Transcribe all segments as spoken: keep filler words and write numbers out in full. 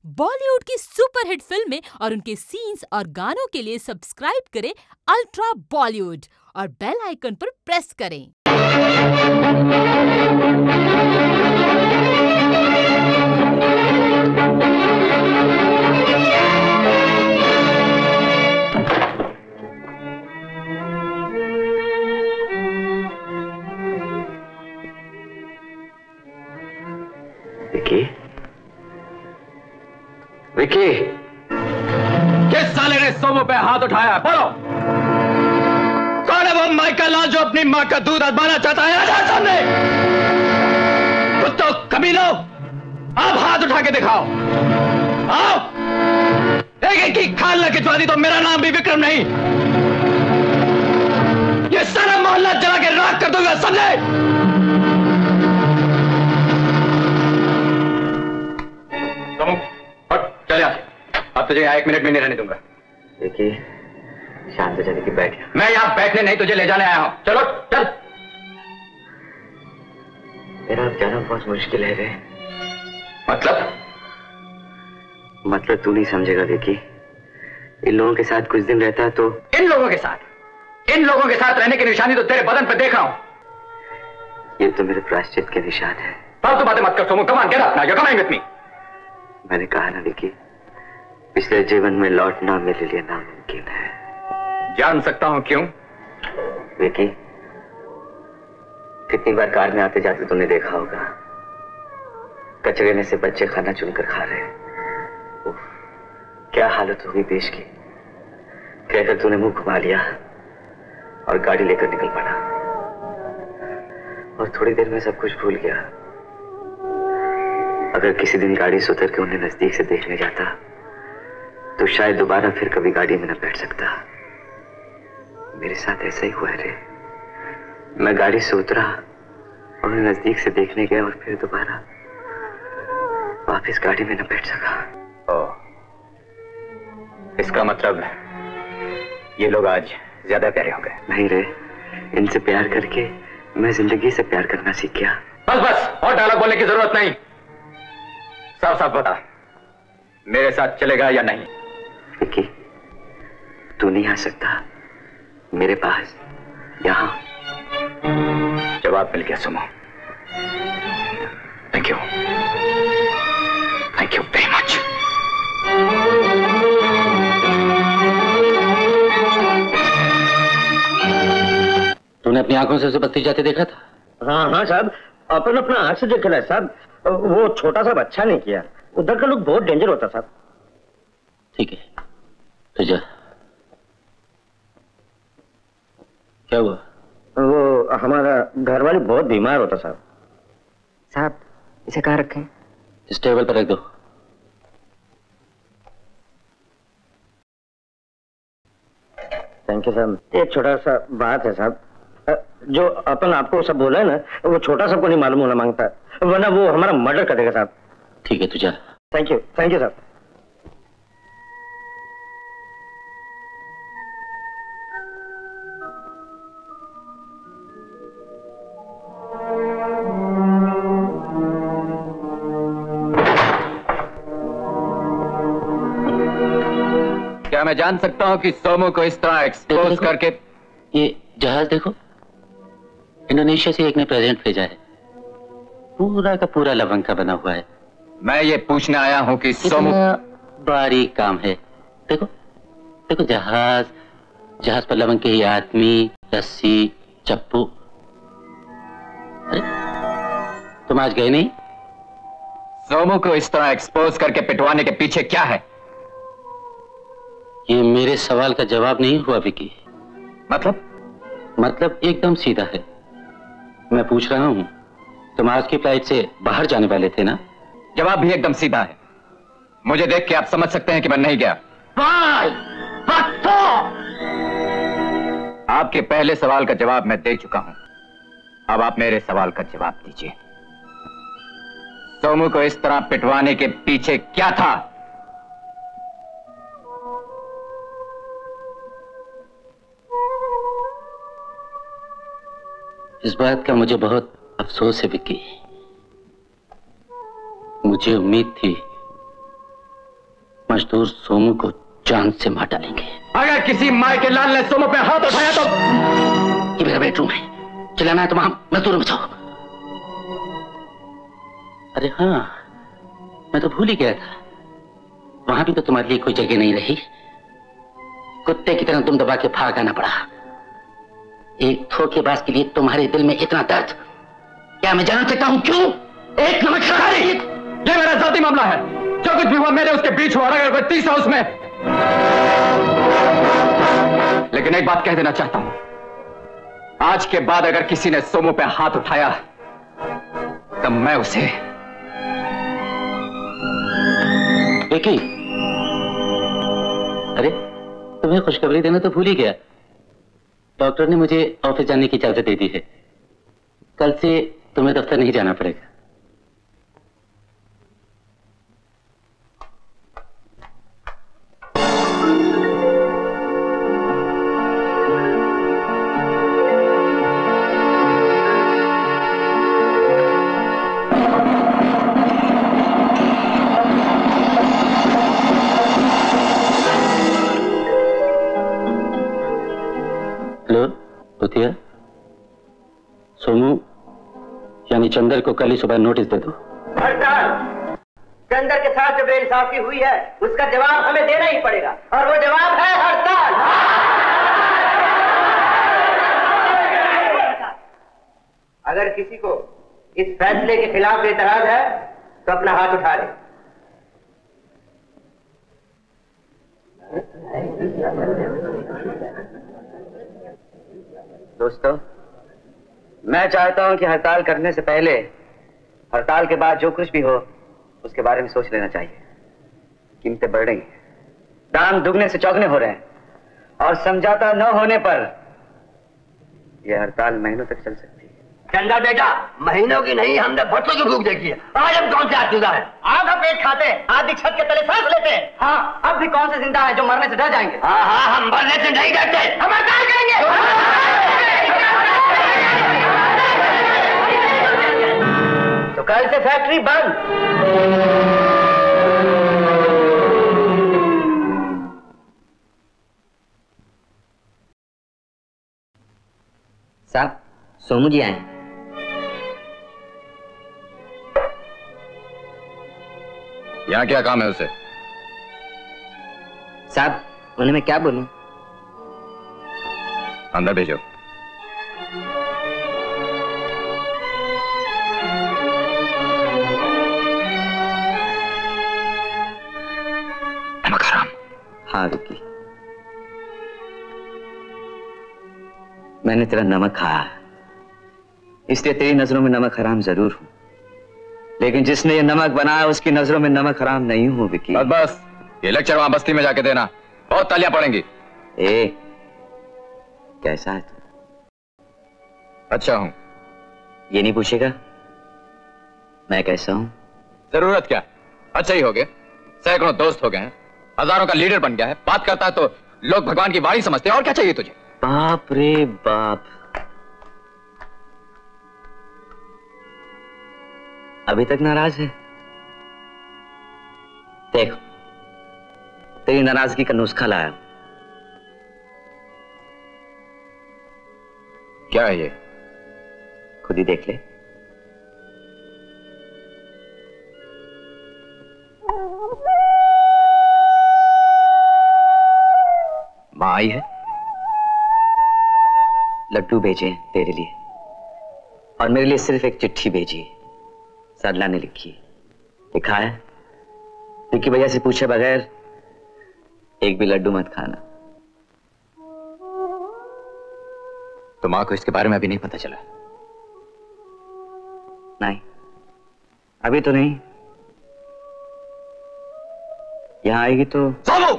बॉलीवुड की सुपरहिट फिल्में और उनके सीन्स और गानों के लिए सब्सक्राइब करें अल्ट्रा बॉलीवुड और बेल आइकन पर प्रेस करें। विकी, विकी, किस साले ने सोमू पे हाथ उठाया? बोलो, कौन है वो माइकल लाल जो अपनी मां का दूध आजमाना चाहता है? आजा सामने! कुत्तों, कमीनों, आप हाथ उठा के दिखाओ। आओ, एक एक की खाल न खिंचवा दी तो मेरा नाम भी विक्रम नहीं। ये सारा मोहल्ला जला के राख कर दूंगा, समझे? चल यहाँ, अब तुझे यहाँ एक मिनट में नहीं रहने दूंगा। देखिए, शांत हो जाने की बैठ। मैं यहाँ बैठने नहीं तुझे ले जाने आया हूँ। चलो चल। मेरा अब जाना बहुत मुश्किल है रे। मतलब? मतलब तू नहीं समझेगा विकी। इन लोगों के साथ कुछ दिन रहता तो। इन लोगों के साथ? इन लोगों के साथ रहने की निशानी तो तेरे बदन पर देख रहा हूँ। ये तो मेरे प्रायश्चित के निशान है। फालतू बातें मत कर Somu. Come on, get up now, you are coming with me. मैंने कहा ना विकी, पिछले जीवन में लौटना मेरे लिए नामुमकिन है। जान सकता हूं क्यों? विकी, कितनी बार कार में आते जाते तुमने देखा होगा, कचरे में से बच्चे खाना चुनकर खा रहे। उफ, क्या हालत होगी देश की। कहकर तूने मुंह घुमा लिया और गाड़ी लेकर निकल पड़ा, और थोड़ी देर में सब कुछ भूल गया। अगर किसी दिन गाड़ी से उतर के उन्हें नजदीक से देखने जाता तो शायद दोबारा फिर कभी गाड़ी में न बैठ सकता। मेरे साथ ऐसा ही हुआ है रे। मैं गाड़ी से उतरा और उन्हें नजदीक से देखने गया और फिर दोबारा वापस गाड़ी में न बैठ सका। ओह, इसका मतलब ये लोग आज ज्यादा प्यारे हो गए। नहीं रे, इनसे प्यार करके मैं जिंदगी से प्यार करना सीख गया। बस बस, और डायलॉग बोलने की जरूरत नहीं। साफ साफ बता, मेरे साथ चलेगा या नहीं? विकी, तू नहीं आ सकता मेरे पास यहां। जवाब मिल गया Sumo. Thank you, thank you very much. तूने अपनी आंखों से उसे बस्ती जाते देखा था? हाँ हाँ साहब, अपन अपना आंख से देख रहा है साहब। वो छोटा सा अच्छा नहीं किया। उधर का लोग बहुत डेंजर होता साहब। ठीक है, तो जा। क्या हुआ? वो हमारा घर वाली बहुत बीमार होता साहब। साहब, इसे कहाँ रखें? इस टेबल पर रख दो। थैंक यू साहब। एक छोटा सा बात है साहब, जो अपन आपको सब बोला है ना, वो छोटा सबको नहीं मालूम होना मांगता, वरना वो हमारा मर्डर कर देगा साहब। ठीक है, तू जा। थैंक यू, थैंक यू साहब। क्या मैं जान सकता हूं कि सोमू को इस तरह एक्सपोज करके? ये जहाज देखो, इंडोनेशिया से एक ने प्रेजेंट भेजा है। पूरा का पूरा लवंग का बना हुआ है। मैं ये पूछने आया हूं कि सोमू। बारीक काम है। देखो देखो, जहाज जहाज पर लवंग के ही आदमी, रस्सी, चप्पू। अरे तुम आज गए नहीं? सोमू को इस तरह एक्सपोज करके पिटवाने के पीछे क्या है? ये मेरे सवाल का जवाब नहीं हुआ विकी। मतलब? मतलब एकदम सीधा है। मैं पूछ रहा हूं, तुम आज की फ्लाइट से बाहर जाने वाले थे ना? जवाब भी एकदम सीधा है। मुझे देख के आप समझ सकते हैं कि मैं नहीं गया। आपके पहले सवाल का जवाब मैं दे चुका हूं। अब आप मेरे सवाल का जवाब दीजिए। सोमू को इस तरह पिटवाने के पीछे क्या था? इस बात का मुझे बहुत अफसोस है विक्की। मुझे उम्मीद थी मजदूर सोमू को जान से मार डालेंगे। अगर किसी माय के लाल ने सोमू पे हाथ उठाया तो ये मेरा बेडरूम है, चलाना है तो वहां मजदूर बचाओ। अरे हाँ, मैं तो भूल ही गया था, वहां भी तो तुम्हारे लिए कोई जगह नहीं रही। कुत्ते की तरह तुम दबा के भाग आना पड़ा। एक धोखेबाज के लिए तुम्हारे दिल में इतना दर्द, क्या मैं जान सकता हूं क्यों? एक नमस्कार, ये मेरा जाती मामला है। जो कुछ भी हुआ मेरे उसके बीच हुआ, अगर कोई तीसरा उसमें। लेकिन एक बात कह देना चाहता हूं, आज के बाद अगर किसी ने सोमू पे हाथ उठाया तब मैं उसे। विकी, अरे तुम्हें खुशखबरी देना तो भूल ही गया। डॉक्टर ने मुझे ऑफिस जाने की इजाजत दे दी है। कल से तुम्हें दफ्तर नहीं जाना पड़ेगा। सोमू यानी चंदर को कल ही सुबह नोटिस दे दो। हड़ताल। चंदर के साथ जो बेइंसाफी हुई है उसका जवाब हमें देना ही पड़ेगा, और वो जवाब है हड़ताल। अगर किसी को इस फैसले के खिलाफ एतराज है तो अपना हाथ उठा ले। दोस्तों, मैं चाहता हूं कि हड़ताल करने से पहले, हड़ताल के बाद जो कुछ भी हो उसके बारे में सोच लेना चाहिए। कीमतें बढ़ रही हैं, दाम दुगने से चौगने हो रहे हैं, और समझौता न होने पर यह हड़ताल महीनों तक चल सकती है। चंदा बेटा, महीनों की नहीं, हमने बरसों की भूख देखी है। आज हम कौन से आसूदा है? आधा पेट खाते हैं, आधी छत के तले सांस लेते हैं। हाँ, अब भी कौन से जिंदा है जो मरने से डर जाएंगे? हाँ हाँ, हम मरने से नहीं डरते, हम हड़ताल करेंगे। तो कल से फैक्ट्री बंद। साहब, सोमू जी आए। यहाँ क्या काम है उसे? साहब, उन्हें मैं क्या बोलूं? अंदर भेजो। नमक हराम। हाँ विकी, मैंने तेरा नमक खाया, इसलिए तेरी नजरों में नमक हराम जरूर हूं, लेकिन जिसने ये नमक बनाया उसकी नजरों में नमक हराम नहीं हूं विकी। बस बस, ये लेक्चर वहां बस्ती में जाके देना, बहुत तालियां पड़ेंगी। ए, कैसा है तू? अच्छा हूं। ये नहीं पूछेगा मैं कैसा हूं? जरूरत क्या, अच्छा ही हो गए। सैकड़ों दोस्त हो गए हैं, हजारों का लीडर बन गया है, बात करता है तो लोग भगवान की वाणी समझते हैं। और क्या चाहिए तुझे? बाप रे बाप, अभी तक नाराज है? देखो, तेरी नाराजगी का नुस्खा लाया। क्या है ये? खुद ही देख ले। माँ आई है? लड्डू भेजे हैं तेरे लिए, और मेरे लिए सिर्फ एक चिट्ठी भेजी है। सरला ने लिखी है, लिखा है विक्की भैया से पूछे बगैर एक भी लड्डू मत खाना। तो माँ को इसके बारे में अभी नहीं पता चला? नहीं, अभी तो नहीं। यहां आएगी तो। सोमू,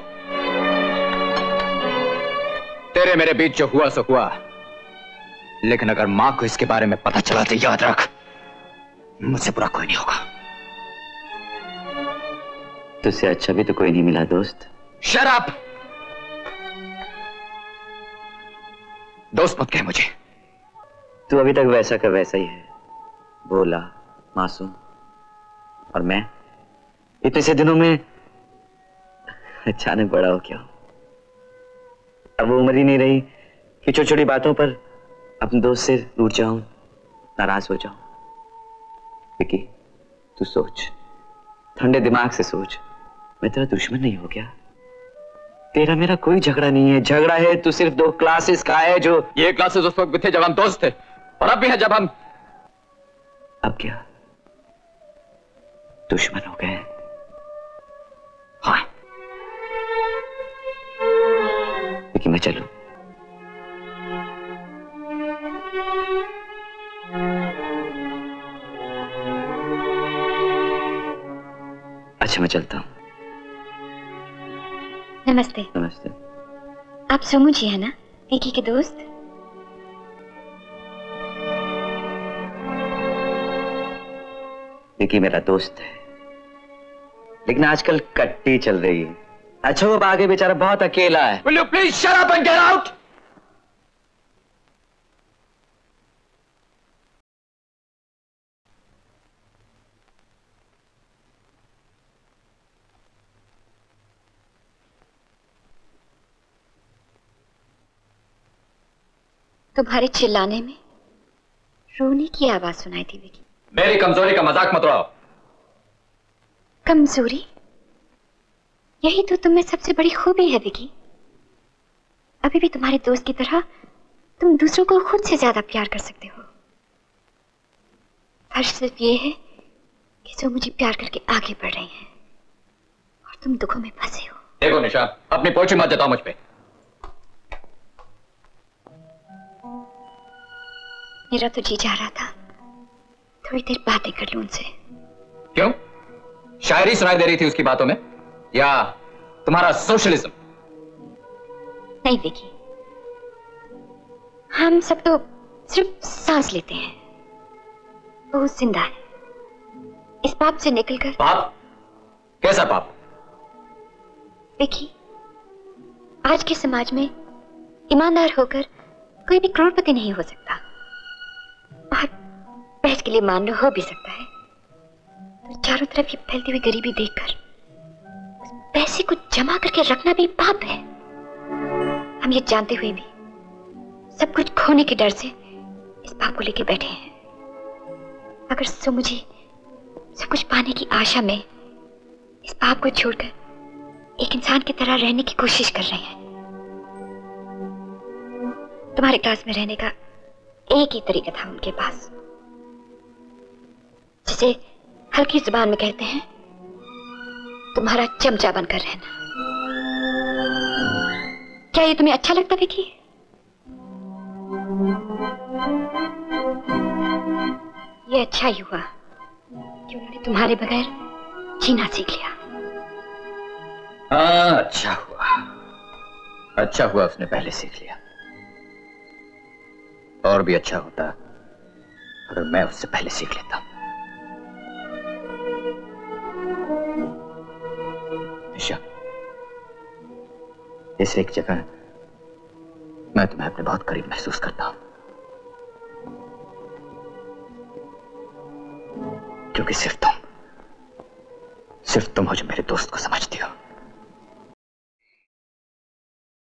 तेरे मेरे बीच जो हुआ सो हुआ, लेकिन अगर माँ को इसके बारे में पता चला तो याद रख, मुझसे बुरा कोई नहीं होगा। तुझसे अच्छा भी तो कोई नहीं मिला दोस्त। Shut up! दोस्त मत कह मुझे। तू अभी तक वैसा का वैसा ही है, भोला, मासूम। और मैं इतने से दिनों में अचानक बड़ा हो क्या? अब वो उम्र ही नहीं रही कि छोटी छोटी बातों पर अपने दोस्त से रूठ जाऊं, नाराज हो जाऊं। विकी, तू सोच, ठंडे दिमाग से सोच, मैं तेरा दुश्मन नहीं हो गया? तेरा मेरा कोई झगड़ा नहीं है। झगड़ा है तो सिर्फ दो क्लासेस का है, जो ये क्लासेस उस वक्त भी थे जब हम दोस्त थे, और अब भी है जब हम अब क्या दुश्मन हो गए? हाँ लेकिन मैं चलूं? अच्छा मैं चलता हूं। नमस्ते। नमस्ते। आप सोमू जी है ना, विकी के दोस्त? विकी मेरा दोस्त है, लेकिन आजकल कट्टी चल रही है। अच्छा वो आगे बेचारा बहुत अकेला है। Will you please shut up and get out? तुम्हारे चिल्लाने में रोने की आवाज सुनाई थी विकी। मेरी कमजोरी का मजाक मत उड़ाओ। कमजोरी? यही तो तुम में सबसे बड़ी खूबी है विकी। अभी भी तुम्हारे दोस्त की तरह तुम दूसरों को खुद से ज्यादा प्यार कर सकते हो। फर्क सिर्फ ये है कि जो मुझे प्यार करके आगे बढ़ रही हैं और तुम दुखों में फंसे हो। देखो निशा, अपनी पोछी मत जताओ मुझ पे। मेरा तो जी जा रहा था थोड़ी देर बातें कर लूं उनसे। क्यों? शायरी सुनाई दे रही थी उसकी बातों में, या तुम्हारा सोशलिज्म? नहीं विकी, हम सब तो सिर्फ सांस लेते हैं, वो जिंदा है। इस पाप से निकलकर। पाप? कैसा पाप? विकी, आज के समाज में ईमानदार होकर कोई भी करोड़पति नहीं हो सकता, और बहस के लिए मान लो हो भी सकता है, तो चारों तरफ ये फैलती हुई गरीबी देखकर उस पैसे को जमा करके रखना भी पाप है। हम ये जानते हुए भी सब कुछ खोने के डर से इस पाप को लेके बैठे हैं। अगर सो मुझे सब कुछ पाने की आशा में इस पाप को छोड़कर एक इंसान की तरह रहने की कोशिश कर रहे हैं। तुम्हारे क्लास में रहने का एक ही तरीका था उनके पास, जिसे हल्की जुबान में कहते हैं तुम्हारा चमचा बनकर रहना। क्या ये तुम्हें अच्छा लगता विकी? ये अच्छा ही हुआ कि उन्होंने तुम्हारे बगैर जीना सीख लिया। हाँ अच्छा हुआ, अच्छा हुआ उसने पहले सीख लिया। और भी अच्छा होता अगर मैं उससे पहले सीख लेता। निशा, इस एक जगह मैं तुम्हें अपने बहुत करीब महसूस करता हूं, क्योंकि सिर्फ तुम सिर्फ तुम हो जो मेरे दोस्त को समझती हो।